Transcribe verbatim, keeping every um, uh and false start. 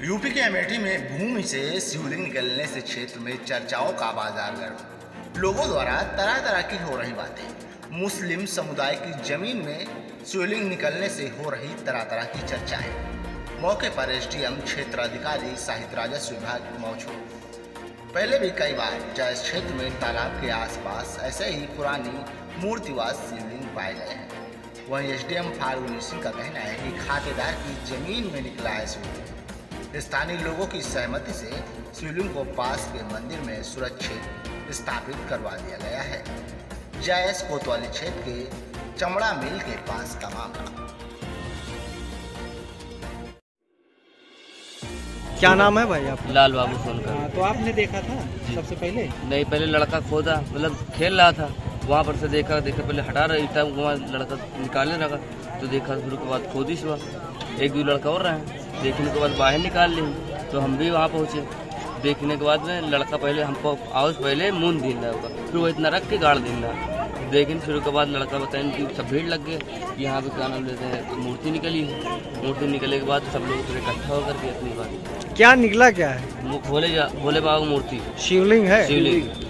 UP के अमेठी में भूमि से शिवलिंग निकलने से क्षेत्र में चर्चाओं का बाजार गर्म। लोगों द्वारा तरह तरह की हो रही बातें। मुस्लिम समुदाय की जमीन में शिवलिंग निकलने से हो रही तरह तरह की चर्चाएं। मौके पर एसडीएम क्षेत्र अधिकारी साहित्य राजस्व विभाग मौजूद। पहले भी कई बार जायज क्षेत्र में तालाब के आसपास ऐसे ही पुरानी मूर्तिवाद शिवलिंग पाए गए हैं। वहीं एसडीएम फाल्गुनी सिंह का कहना है कि खातेदार की जमीन में निकला है शिवलिंग। स्थानीय लोगों की सहमति से शिवलिंग को पास के मंदिर में सुरक्षित स्थापित करवा दिया गया है। जायज कोतवाली क्षेत्र के चमड़ा मिल के पास का मामला। क्या नाम है भाई आप? लाल बाबू सोनकर। तो आपने देखा था सबसे पहले? नहीं, पहले लड़का खोदा, मतलब खेल रहा था, वहाँ पर से देखा देखा पहले हटा रही था, वहाँ लड़का निकालने लगा तो देखा, फिर उसके बाद खोदी सुबह एक दो लड़का और रहे, देखने के बाद बाहर निकाल ली तो हम भी वहाँ पहुँचे। देखने के बाद में लड़का पहले हमको आउस पहले मुंह दिन रहा होगा, फिर वो इतना रख के गाड़ दिन रहा। लेकिन फिर उसके बाद लड़का बताए कि सब भीड़ लग गए, यहाँ पे क्या नाम लेते हैं, मूर्ति निकली है। मूर्ति निकलने के बाद सब लोग इकट्ठा होकर के अपनी बात। क्या निकला क्या है? भोले भोले बाबा मूर्ति शिवलिंग है। शिवलिंग